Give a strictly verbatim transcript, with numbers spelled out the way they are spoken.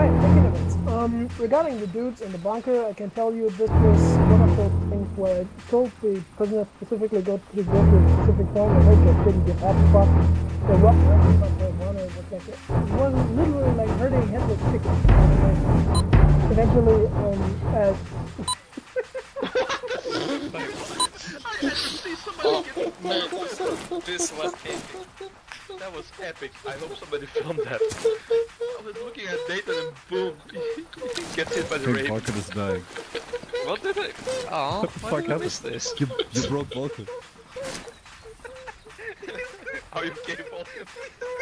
Alright, speaking of it, um, regarding the dudes in the bunker, I can tell you this was one of those things where I told the prisoner specifically go to go to a specific phone and they just didn't give up the fuck. The rock but the one was like it was literally like hurting his with chicken. Eventually, um, as I had to see somebody get this was epic. That was epic. I hope somebody filmed that. I was looking at Nathan and boom, he gets hit by the raven. Vulcan is dying. What did I? Oh, what the why fuck did I happened? miss this? You, you broke Vulcan. How you gave Vulcan?